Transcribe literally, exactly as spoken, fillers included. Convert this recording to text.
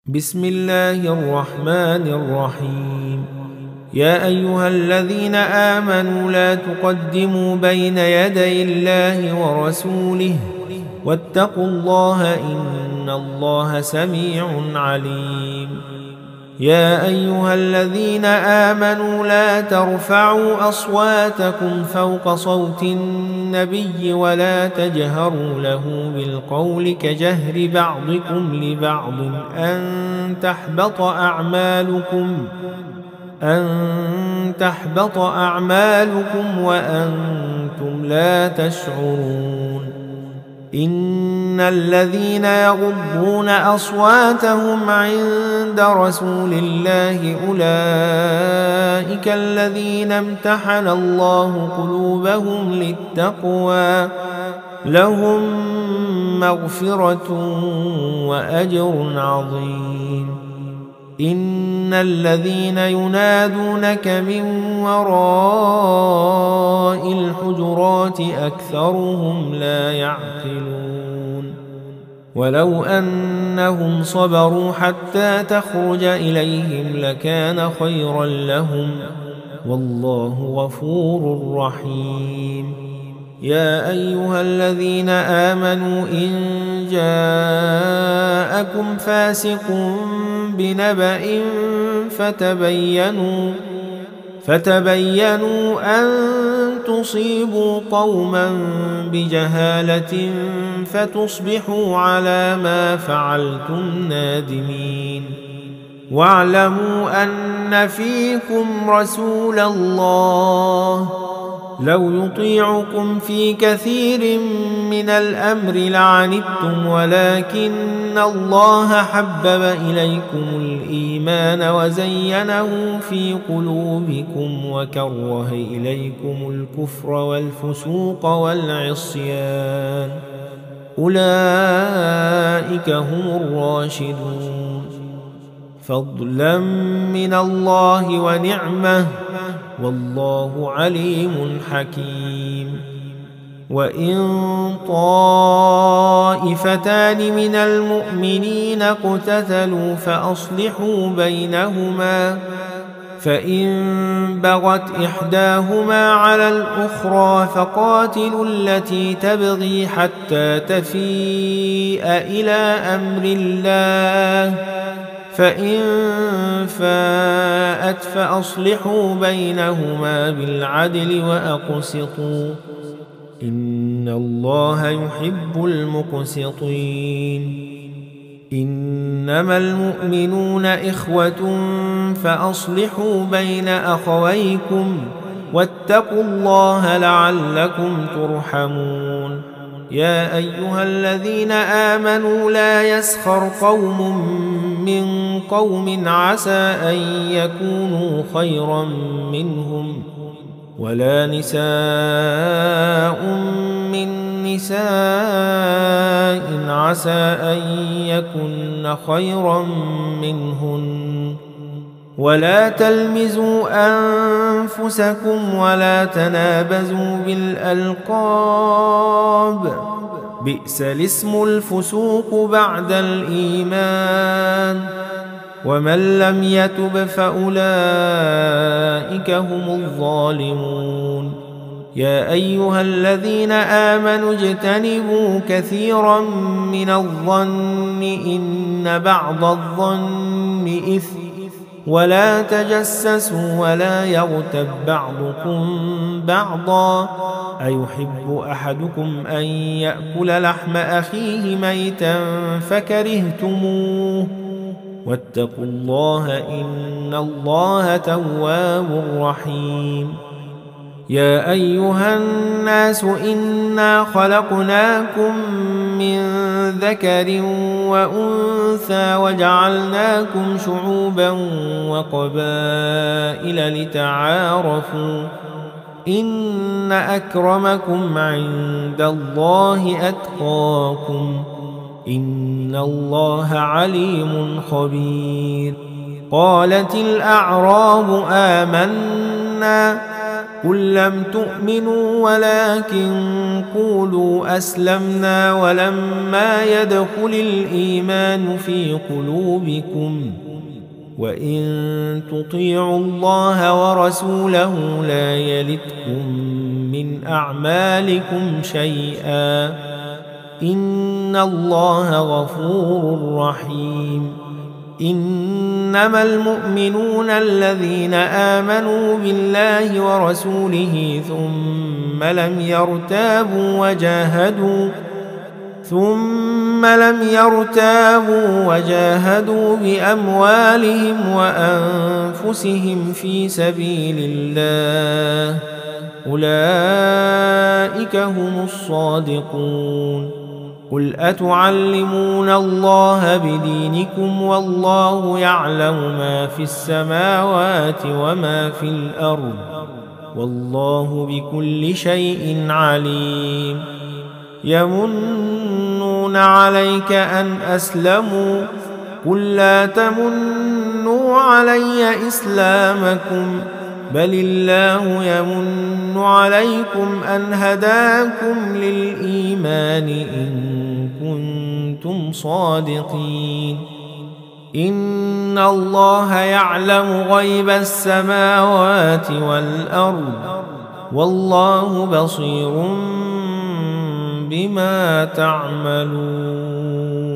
بسم الله الرحمن الرحيم. يا أيها الذين آمنوا لا تقدموا بين يدي الله ورسوله واتقوا الله إن الله سميع عليم. يا أيها الذين آمنوا لا ترفعوا أصواتكم فوق صوت النبي ولا تجهروا له بالقول كجهر بعضكم لبعض أن تحبط أعمالكم أن تحبط أعمالكم وأنتم لا تشعرون. إن الذين يغضون أصواتهم عند رسول الله أولئك الذين امتحن الله قلوبهم للتقوى لهم مغفرة وأجر عظيم. إن الذين ينادونك من وراء الحجرات أكثرهم لا يعقلون. ولو أنهم صبروا حتى تخرج إليهم لكان خيرا لهم والله غفور رحيم. يا أيها الذين آمنوا إن جاءكم فاسق بنبأ فتبينوا فتبينوا أن تصيبوا قوما بجهالة فتصبحوا على ما فعلتم نادمين. واعلموا أن فيكم رسول الله لو يطيعكم في كثير من الأمر لعنتم ولكن الله حبب إليكم الإيمان وزينه في قلوبكم وكره إليكم الكفر والفسوق والعصيان أولئك هم الراشدون فضلا من الله ونعمه والله عليم حكيم. وإن طائفتان من المؤمنين اقتتلوا فأصلحوا بينهما فإن بغت إحداهما على الأخرى فقاتلوا التي تبغي حتى تفيء إلى أمر الله فإن فاءت فأصلحوا بينهما بالعدل وأقسطوا إن الله يحب المقسطين. إنما المؤمنون إخوة فأصلحوا بين أخويكم واتقوا الله لعلكم ترحمون. يا أيها الذين آمنوا لا يسخر قوم من قوم عسى أن يكونوا خيرا منهم ولا نساء من نساء عسى أن يكن خيرا منهن ولا تلمزوا أنفسكم ولا تنابزوا بالألقاب بئس الاسم الفسوق بعد الإيمان ومن لم يتب فأولئك هم الظالمون. يا أيها الذين آمنوا اجتنبوا كثيرا من الظن إن بعض الظن إثم ولا تجسسوا ولا يغتب بعضكم بعضا أيحب أحدكم أن يأكل لحم أخيه ميتا فكرهتموه واتقوا الله إن الله تواب رحيم. يا أيها الناس إنا خلقناكم من ذكر وأنثى وجعلناكم شعوبا وقبائل لتعارفوا إن أكرمكم عند الله أتقاكم إن الله عليم خبير. قالت الأعراب آمنا قل لم تؤمنوا ولكن قولوا أسلمنا ولما يدخل الإيمان في قلوبكم وإن تطيعوا الله ورسوله لا يلتكم من أعمالكم شيئا إن الله غفور رحيم إنما المؤمنون الذين آمنوا بالله ورسوله ثم لم يرتابوا وجاهدوا ثم لم يرتابوا وجاهدوا بأموالهم وأنفسهم في سبيل الله أولئك هم الصادقون قل أتعلمون الله بدينكم والله يعلم ما في السماوات وما في الأرض والله بكل شيء عليم يمنون عليك أن أسلموا قل لا تمنوا علي إسلامكم بل الله يمن عليكم أن هداكم للإيمان إن كنتم صادقين إن الله يعلم غيب السماوات والأرض والله بصير بما تعملون.